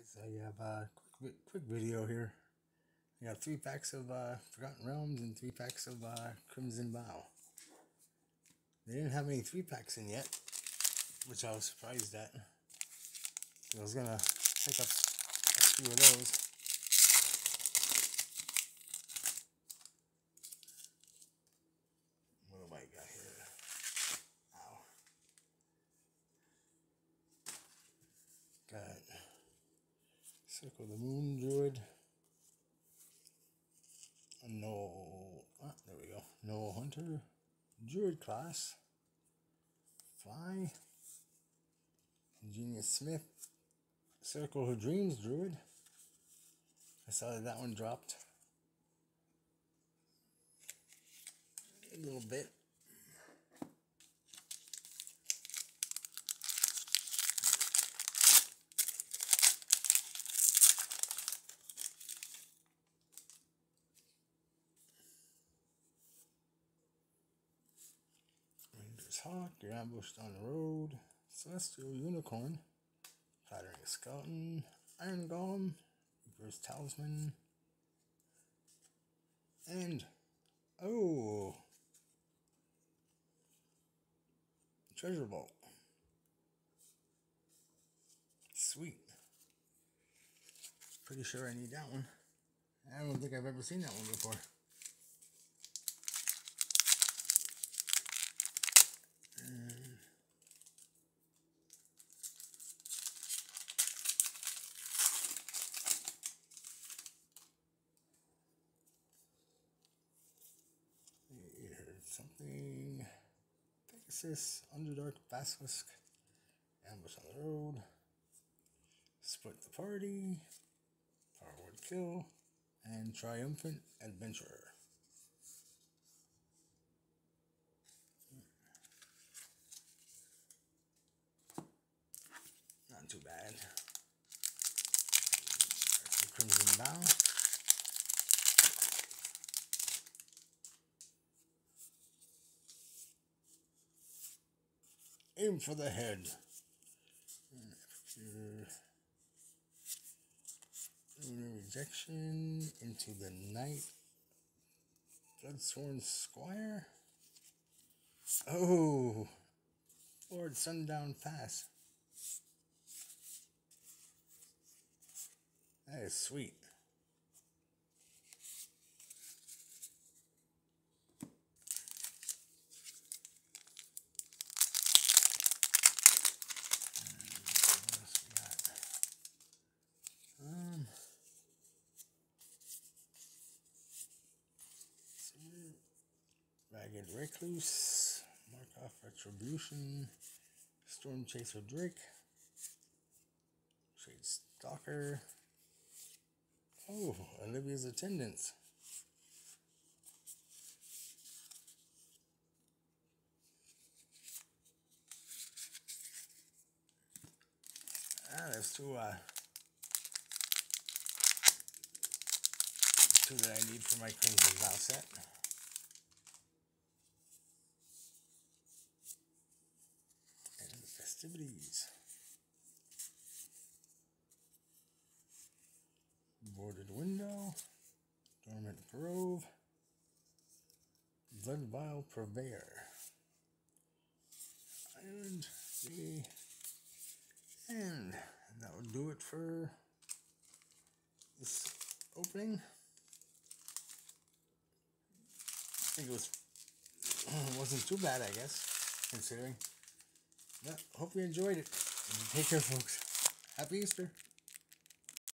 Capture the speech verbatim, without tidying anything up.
guys, I have a quick, quick video here. I got three packs of uh, Forgotten Realms and three packs of uh, Crimson Vow. They didn't have any three packs in yet, which I was surprised at. I was gonna pick up a few of those. What do I got here? Ow. Got Circle the Moon Druid. No, ah, there we go. No Hunter, Druid class, Fly, Genius Smith, Circle Who Dreams Druid. I saw that that one dropped a little bit. Ranger's Hawk, You're Ambushed on the Road, Celestial Unicorn, Clattering Skeleton, Iron Golem, Reaper's Talisman, and, oh, Treasure Vault. Sweet. Pretty sure I need that one. I don't think I've ever seen that one before. And here's something. Pegasus, Underdark Basilisk, Ambush on the Road, Split the Party, Power Word Kill, and Triumphant Adventurer. Not too bad. There's the Crimson Vow. Aim for the head. After rejection, Into the Night. Bloodsworn Squire. Oh, Lord Sundown Pass. That is sweet. Um, Ragged Recluse, Mark Off Retribution, Storm Chaser Drake, Shade Stalker, oh, Olivia's Attendants. Ah, there's two, uh, two that I need for my Crimson Vow set. And the festivities. Boarded Window, Dormant Grove, Blood Vial Purveyor, and the and that would do it for this opening. I think it was wasn't too bad, I guess, considering. But hope you enjoyed it. Take care, folks. Happy Easter.